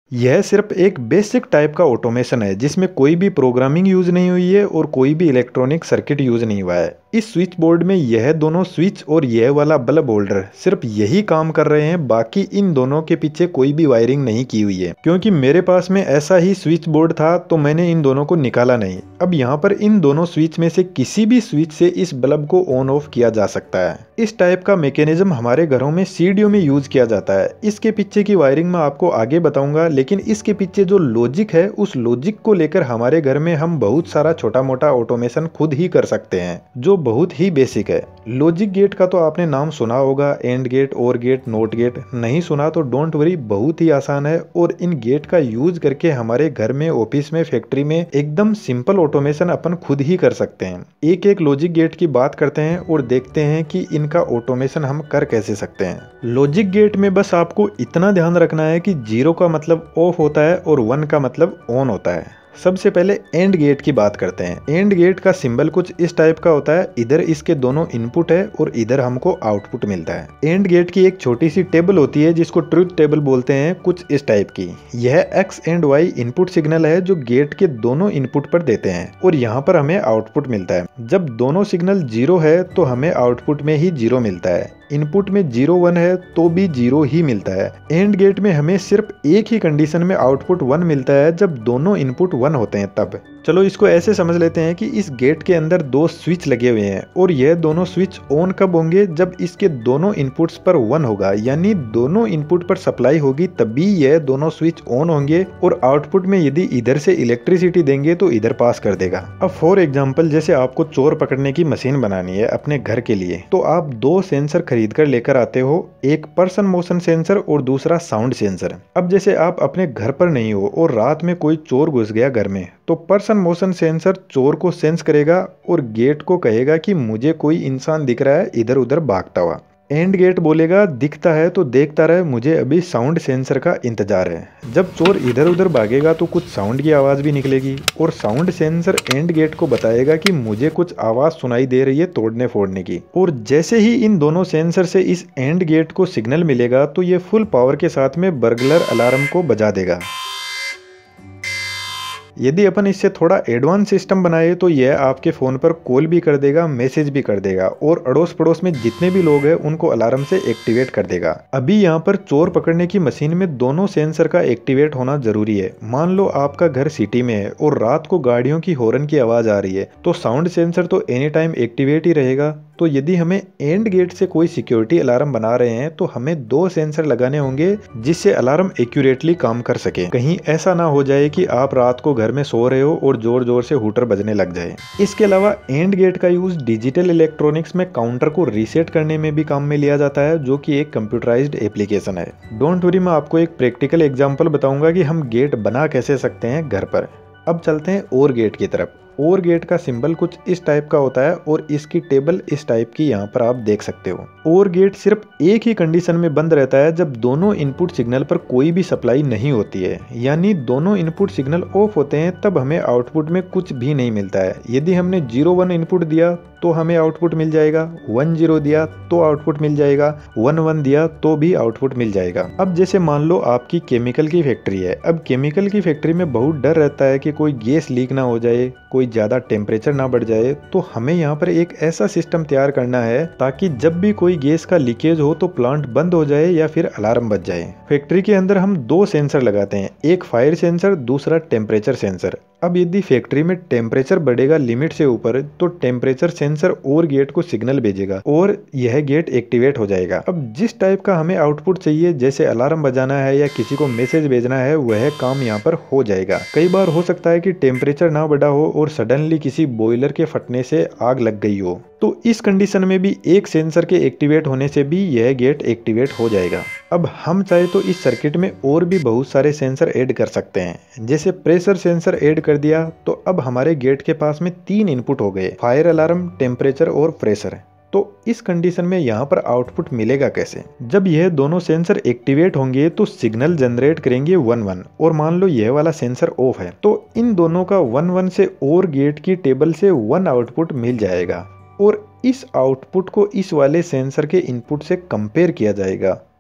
यह सिर्फ एक बेसिक टाइप का ऑटोमेशन है जिसमें कोई भी प्रोग्रामिंग यूज नहीं हुई है और कोई भी इलेक्ट्रॉनिक सर्किट यूज नहीं हुआ है। इस स्विच बोर्ड में यह दोनों स्विच और यह वाला बल्ब होल्डर सिर्फ यही काम कर रहे हैं, बाकी इन दोनों के पीछे कोई भी वायरिंग नहीं की हुई है। क्योंकि मेरे पास में ऐसा ही स्विच बोर्ड था तो मैंने इन दोनों को निकाला नहीं। अब यहाँ पर इन दोनों स्विच में से किसी भी स्विच से इस बल्ब को ऑन ऑफ किया जा सकता है। इस टाइप का मैकेनिज्म हमारे घरों में सीडीओ में यूज किया जाता है। इसके पीछे की वायरिंग मैं आपको आगे बताऊंगा, लेकिन इसके पीछे जो लॉजिक है उस लॉजिक को लेकर हमारे घर में हम बहुत सारा छोटा मोटा ऑटोमेशन खुद ही कर सकते हैं जो बहुत ही बेसिक है। लॉजिक गेट का तो आपने नाम सुना होगा, and gate, or gate, not gate. नहीं सुना तो डोंट वरी, बहुत ही आसान है और इन गेट का यूज करके हमारे घर में, ऑफिस में, फैक्ट्री में एकदम सिंपल ऑटोमेशन अपन खुद ही कर सकते हैं। एक एक लॉजिक गेट की बात करते हैं और देखते हैं कि इनका ऑटोमेशन हम कर कैसे सकते हैं। लॉजिक गेट में बस आपको इतना ध्यान रखना है कि 0 का मतलब ऑफ होता है और 1 का मतलब ऑन होता है। सबसे पहले एंड गेट की बात करते हैं। एंड गेट का सिंबल कुछ इस टाइप का होता है, इधर इसके दोनों इनपुट है और इधर हमको आउटपुट मिलता है। एंड गेट की एक छोटी सी टेबल होती है जिसको ट्रुथ टेबल बोलते हैं, कुछ इस टाइप की। यह X and Y input signal है जो गेट के दोनों इनपुट पर देते हैं और यहाँ पर हमें आउटपुट मिलता है। जब दोनों सिग्नल 0 है तो हमें आउटपुट में ही 0 मिलता है। इनपुट में 0 1 है तो भी 0 ही मिलता है। एंड गेट में हमें सिर्फ एक ही कंडीशन में आउटपुट 1 मिलता है, जब दोनों इनपुट 1 होते हैं तब। चलो इसको ऐसे समझ लेते हैं कि इस गेट के अंदर 2 स्विच लगे हुए हैं और यह दोनों स्विच ऑन कब होंगे, जब इसके दोनों इनपुट्स पर 1 होगा, यानी दोनों इनपुट पर सप्लाई होगी तभी यह दोनों स्विच ऑन होंगे और आउटपुट में यदि इधर से इलेक्ट्रिसिटी देंगे तो इधर पास कर देगा। अब फॉर एग्जांपल जैसे आपको चोर पकड़ने की मशीन बनानी है अपने घर के लिए, तो आप 2 सेंसर खरीद कर लेकर आते हो, एक पर्सन मोशन सेंसर और दूसरा साउंड सेंसर। अब जैसे आप अपने घर पर नहीं हो और रात में कोई चोर घुस गया घर में, तो पर्सन मोशन सेंसर चोर को सेंस करेगा और गेट को कहेगा कि मुझे कोई इंसान दिख रहा है इधर उधर भागता हुआ। एंड गेट बोलेगा दिखता है तो देखता रहे, मुझे अभी साउंड सेंसर का इंतजार है। जब चोर इधर उधर भागेगा तो कुछ साउंड की आवाज़ भी निकलेगी और साउंड सेंसर एंड गेट को बताएगा कि मुझे कुछ आवाज़ सुनाई दे रही है तोड़ने फोड़ने की। और जैसे ही इन दोनों सेंसर से इस एंड गेट को सिग्नल मिलेगा तो ये फुल पावर के साथ में बर्गलर अलार्म को बजा देगा। यदि अपन इससे थोड़ा एडवांस सिस्टम बनाए तो यह आपके फ़ोन पर कॉल भी कर देगा, मैसेज भी कर देगा और अड़ोस पड़ोस में जितने भी लोग हैं उनको अलार्म से एक्टिवेट कर देगा। अभी यहाँ पर चोर पकड़ने की मशीन में दोनों सेंसर का एक्टिवेट होना जरूरी है। मान लो आपका घर सिटी में है और रात को गाड़ियों की हॉर्न की आवाज़ आ रही है, तो साउंड सेंसर तो एनी टाइम एक्टिवेट ही रहेगा। तो यदि हमें एंड गेट से कोई सिक्योरिटी अलार्म बना रहे हैं तो हमें 2 सेंसर लगाने होंगे जिससे अलार्म एक्यूरेटली काम कर सके। कहीं ऐसा ना हो जाए कि आप रात को घर में सो रहे हो और जोर जोर से हूटर बजने लग जाए। इसके अलावा एंड गेट का यूज डिजिटल इलेक्ट्रॉनिक्स में काउंटर को रीसेट करने में भी काम में लिया जाता है, जो कि एक कंप्यूटराइज्ड एप्लीकेशन है। डोंट वरी, मैं आपको एक प्रैक्टिकल एग्जांपल बताऊंगा कि हम गेट बना कैसे सकते हैं घर पर। अब चलते हैं और गेट की तरफ। और गेट का सिंबल कुछ इस टाइप का होता है और इसकी टेबल इस टाइप की यहाँ पर आप देख सकते हो। और गेट सिर्फ एक ही कंडीशन में बंद रहता है, जब दोनों इनपुट सिग्नल पर कोई भी सप्लाई नहीं होती है, यानी दोनों इनपुट सिग्नल ऑफ होते हैं, तब हमें आउटपुट में कुछ भी नहीं मिलता है। यदि हमने 0 1 इनपुट दिया तो हमें आउटपुट मिल जाएगा, 1 0 दिया तो आउटपुट मिल जाएगा, 1 1 दिया तो भी आउटपुट मिल जाएगा। अब जैसे मान लो आपकी केमिकल की फैक्ट्री है। अब केमिकल की फैक्ट्री में बहुत डर रहता है कि कोई गैस लीक ना हो जाए, कोई ज़्यादा टेम्परेचर ना बढ़ जाए, तो हमें यहाँ पर एक ऐसा सिस्टम तैयार करना है ताकि जब भी कोई गैस का लीकेज हो तो प्लांट बंद हो जाए या फिर अलार्म बज जाए। फैक्ट्री के अंदर हम 2 सेंसर लगाते हैं, एक फायर सेंसर, दूसरा टेम्परेचर सेंसर। अब यदि फैक्ट्री में टेम्परेचर बढ़ेगा लिमिट से ऊपर तो टेम्परेचर सेंसर और गेट को सिग्नल भेजेगा और यह गेट एक्टिवेट हो जाएगा। अब जिस टाइप का हमें आउटपुट चाहिए, जैसे अलार्म बजाना है या किसी को मैसेज भेजना है, वह काम यहाँ पर हो जाएगा। कई बार हो सकता है कि टेम्परेचर ना बढ़ा हो और सडनली किसी बॉयलर के फटने से आग लग गई हो, तो इस कंडीशन में भी एक सेंसर के एक्टिवेट होने से भी यह गेट एक्टिवेट हो जाएगा। अब हम चाहे तो इस सर्किट में और भी बहुत सारे सेंसर ऐड कर सकते हैं। जैसे प्रेशर सेंसर ऐड कर दिया तो अब हमारे गेट के पास में 3 इनपुट हो गए, फायर अलार्म, टेम्परेचर और प्रेशर। तो इस कंडीशन में यहाँ पर आउटपुट मिलेगा कैसे? जब यह दोनों सेंसर एक्टिवेट होंगे तो सिग्नल जनरेट करेंगे 1 1 और मान लो यह वाला सेंसर ऑफ है, तो इन दोनों का 1 1 से और गेट की टेबल से 1 आउटपुट मिल जाएगा और इस आउटपुट को इस वाले सेंसर के इनपुट से कंपेयर किया जाएगा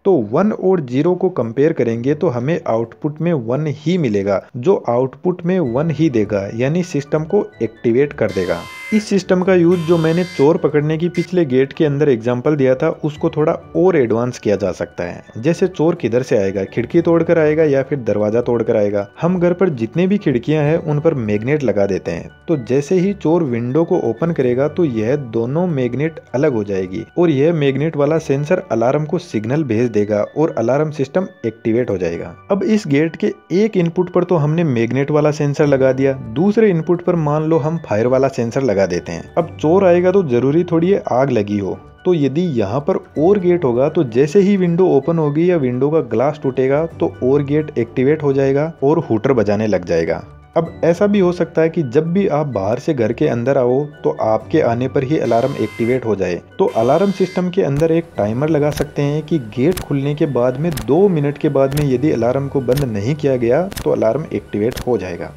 तो 1 और 0 को कंपेयर करेंगे तो हमें आउटपुट में 1 ही मिलेगा, जो आउटपुट में 1 ही देगा, यानी सिस्टम को एक्टिवेट कर देगा। इस सिस्टम का यूज जो मैंने चोर पकड़ने की पिछले गेट के अंदर एग्जांपल दिया था उसको थोड़ा और एडवांस किया जा सकता है। जैसे चोर किधर से आएगा, खिड़की तोड़कर आएगा या फिर दरवाजा तोड़कर आएगा। हम घर पर जितने भी खिड़कियां हैं उन पर मैग्नेट लगा देते हैं, तो जैसे ही चोर विंडो को ओपन करेगा तो यह दोनों मैग्नेट अलग हो जाएगी और यह मैग्नेट वाला सेंसर अलार्म को सिग्नल भेज देगा और अलार्म सिस्टम एक्टिवेट हो जाएगा। अब इस गेट के एक इनपुट पर तो हमने मैग्नेट वाला सेंसर लगा दिया, दूसरे इनपुट पर मान लो हम फायर वाला सेंसर लगा देते हैं। अब चोर आएगा तो जरूरी थोड़ी है आग लगी हो, तो यदि यहाँ पर और गेट होगा तो जैसे ही विंडो ओपन होगी या विंडो का ग्लास टूटेगा तो और गेट एक्टिवेट हो जाएगा और हूटर बजाने लग जाएगा। अब ऐसा भी हो सकता है कि जब भी आप बाहर से घर के अंदर आओ तो आपके आने पर ही अलार्म एक्टिवेट हो जाए। तो अलार्म सिस्टम के अंदर एक टाइमर लगा सकते हैं कि गेट खुलने के बाद में 2 मिनट के बाद में यदि अलार्म को बंद नहीं किया गया तो अलार्म एक्टिवेट हो जाएगा।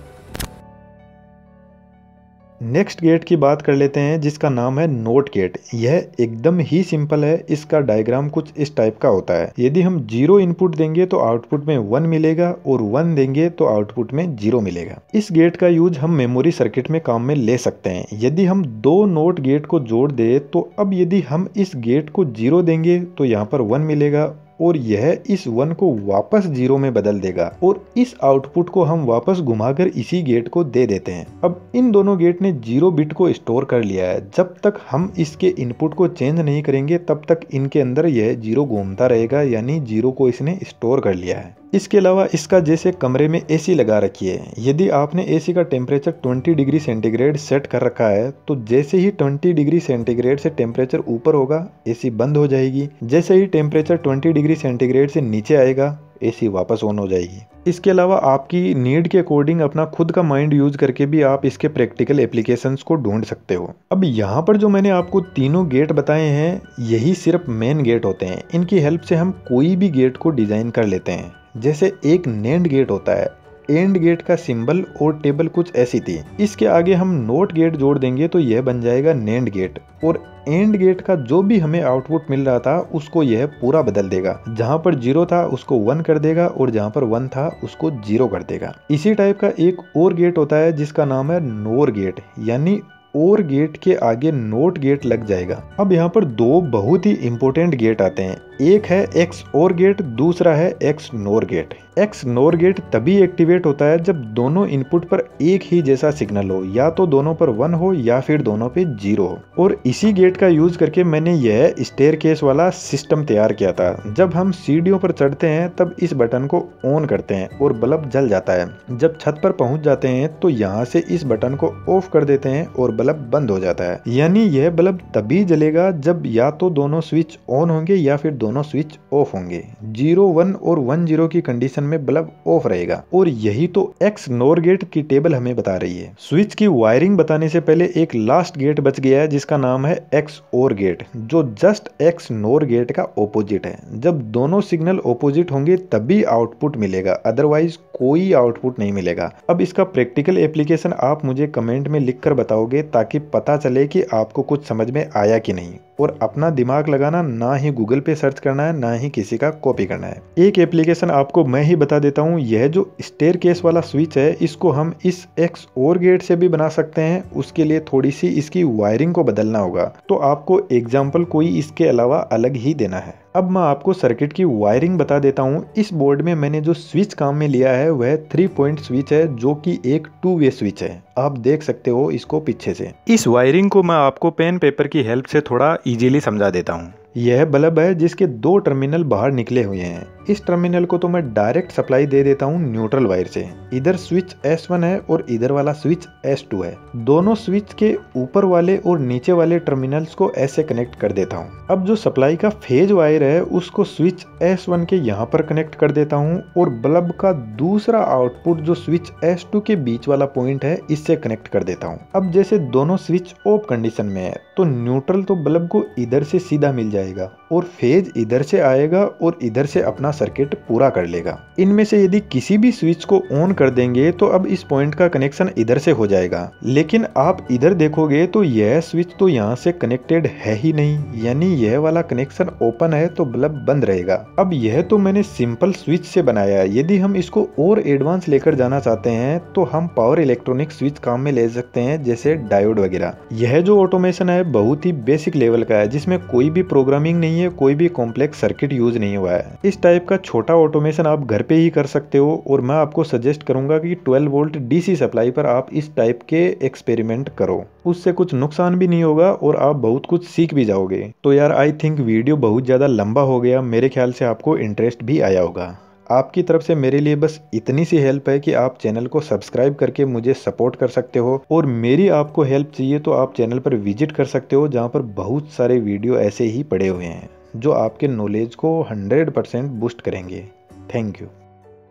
नेक्स्ट गेट की बात कर लेते हैं जिसका नाम है नोट गेट। यह एकदम ही सिंपल है, इसका डायग्राम कुछ इस टाइप का होता है। यदि हम 0 इनपुट देंगे तो आउटपुट में 1 मिलेगा और 1 देंगे तो आउटपुट में 0 मिलेगा। इस गेट का यूज हम मेमोरी सर्किट में काम में ले सकते हैं। यदि हम 2 नोट गेट को जोड़ दे तो अब यदि हम इस गेट को 0 देंगे तो यहाँ पर 1 मिलेगा और यह इस 1 को वापस 0 में बदल देगा और इस आउटपुट को हम वापस घुमाकर इसी गेट को दे देते हैं। अब इन दोनों गेट ने 0 बिट को स्टोर कर लिया है। जब तक हम इसके इनपुट को चेंज नहीं करेंगे तब तक इनके अंदर यह 0 घूमता रहेगा, यानी 0 को इसने स्टोर कर लिया है। इसके अलावा इसका जैसे कमरे में एसी लगा रखी है, यदि आपने एसी का टेम्परेचर 20 डिग्री सेंटीग्रेड सेट कर रखा है तो जैसे ही 20 डिग्री सेंटीग्रेड से टेम्परेचर ऊपर होगा एसी बंद हो जाएगी, जैसे ही टेम्परेचर 20 डिग्री सेंटीग्रेड से नीचे आएगा एसी वापस ऑन हो जाएगी। इसके अलावा आपकी नीड के अकॉर्डिंग अपना खुद का माइंड यूज करके भी आप इसके प्रैक्टिकल एप्लीकेशंस को ढूंढ सकते हो। अब यहाँ पर जो मैंने आपको तीनों गेट बताए हैं यही सिर्फ मेन गेट होते हैं। इनकी हेल्प से हम कोई भी गेट को डिजाइन कर लेते हैं। जैसे एक नेंड गेट होता है, एंड गेट का सिंबल और टेबल कुछ ऐसी थी। इसके आगे हम नोट गेट जोड़ देंगे तो यह बन जाएगा नेंड गेट और एंड गेट का जो भी हमें आउटपुट मिल रहा था उसको यह पूरा बदल देगा। जहां पर 0 था उसको 1 कर देगा और जहां पर 1 था उसको 0 कर देगा। इसी टाइप का एक और गेट होता है जिसका नाम है नोर गेट, यानी और गेट के आगे नोट गेट लग जाएगा। अब यहाँ पर 2 बहुत ही इंपॉर्टेंट गेट आते हैं, एक है एक्स और गेट, दूसरा है XNOR gate. XNOR gate तभी एक्टिवेट होता है जब दोनों इनपुट पर एक ही जैसा सिग्नल हो, या तो दोनों पर 1 हो या फिर दोनों पे 0 हो। और इसी गेट का यूज करके मैंने यह स्टेयरकेस वाला सिस्टम तैयार किया था। जब हम सीढ़ियों पर चढ़ते हैं तब इस बटन को ऑन करते हैं और बल्ब जल जाता है। जब छत पर पहुंच जाते हैं तो यहाँ से इस बटन को ऑफ कर देते हैं और बल्ब बंद हो जाता है। यानी यह बल्ब तभी जलेगा जब या तो दोनों स्विच ऑन होंगे या फिर दोनों स्विच ऑफ होंगे। 0 1 और 1 0 की कंडीशन में बल्ब ऑफ रहेगा और यही तो एक्स नोर गेट की टेबल हमें बता रही है। स्विच की वायरिंग बताने से पहले एक लास्ट गेट बच गया है जिसका नाम है एक्स और गेट, जो जस्ट एक्स नोर गेट का ऑपोजिट है। जब दोनों सिग्नल ऑपोजिट होंगे तभी आउटपुट मिलेगा, अदरवाइज कोई आउटपुट नहीं मिलेगा। अब इसका प्रैक्टिकल एप्लीकेशन आप मुझे कमेंट में लिखकर बताओगे ताकि पता चले कि आपको कुछ समझ में आया कि नहीं। और अपना दिमाग लगाना, ना ही गूगल पे सर्च करना है ना ही किसी का कॉपी करना है। एक एप्लीकेशन आपको मैं ही बता देता हूँ, यह जो स्टेयरकेस वाला स्विच है इसको हम इस एक्स और गेट से भी बना सकते हैं। उसके लिए थोड़ी सी इसकी वायरिंग को बदलना होगा, तो आपको एग्जाम्पल कोई इसके अलावा अलग ही देना है। अब मैं आपको सर्किट की वायरिंग बता देता हूँ। इस बोर्ड में मैंने जो स्विच काम में लिया है वह 3 पॉइंट स्विच है, जो कि एक 2 वे स्विच है। आप देख सकते हो इसको पीछे से। इस वायरिंग को मैं आपको पेन पेपर की हेल्प से थोड़ा इजीली समझा देता हूँ। यह बल्ब है जिसके 2 टर्मिनल बाहर निकले हुए हैं। इस टर्मिनल को तो मैं डायरेक्ट सप्लाई दे देता हूँ न्यूट्रल वायर से। इधर स्विच S1 है और इधर वाला स्विच S2 है। दोनों स्विच के ऊपर वाले और नीचे वाले टर्मिनल्स को ऐसे कनेक्ट कर देता हूँ। अब जो सप्लाई का फेज वायर है उसको स्विच S1 के यहाँ पर कनेक्ट कर देता हूँ और बल्ब का दूसरा आउटपुट जो स्विच S2 के बीच वाला पॉइंट है इससे कनेक्ट कर देता हूँ। अब जैसे दोनों स्विच ऑफ कंडीशन में है तो न्यूट्रल तो बल्ब को इधर से सीधा मिल जाएगा और फेज इधर से आएगा और इधर से अपना सर्किट पूरा कर लेगा। इनमें से यदि किसी भी स्विच को ऑन कर देंगे तो अब इस पॉइंट का कनेक्शन इधर से हो जाएगा, लेकिन आप इधर देखोगे तो यह स्विच तो यहाँ से कनेक्टेड है ही नहीं, यानी यह वाला कनेक्शन ओपन है तो बल्ब बंद रहेगा। अब यह तो मैंने सिंपल स्विच से बनाया, यदि हम इसको और एडवांस लेकर जाना चाहते हैं तो हम पावर इलेक्ट्रॉनिक स्विच काम में ले सकते हैं, जैसे डायोड वगैरह। यह जो ऑटोमेशन है बहुत ही बेसिक लेवल का है, जिसमें कोई भी प्रोग्रामिंग नहीं है, कोई भी कॉम्प्लेक्स सर्किट यूज नहीं हुआ है। इस टाइप का छोटा ऑटोमेशन आप घर पे ही कर सकते हो और मैं आपको सजेस्ट करूंगा कि 12 वोल्ट डीसी सप्लाई पर आप इस टाइप के एक्सपेरिमेंट करो, उससे कुछ नुकसान भी नहीं होगा और आप बहुत कुछ सीख भी जाओगे। तो यार आई थिंक वीडियो बहुत ज़्यादा लंबा हो गया, मेरे ख्याल से आपको इंटरेस्ट भी आया होगा। आपकी तरफ से मेरे लिए बस इतनी सी हेल्प है कि आप चैनल को सब्सक्राइब करके मुझे सपोर्ट कर सकते हो, और मेरी आपको हेल्प चाहिए तो आप चैनल पर विजिट कर सकते हो, जहां पर बहुत सारे वीडियो ऐसे ही पड़े हुए हैं जो आपके नॉलेज को 100% बूस्ट करेंगे। Thank you.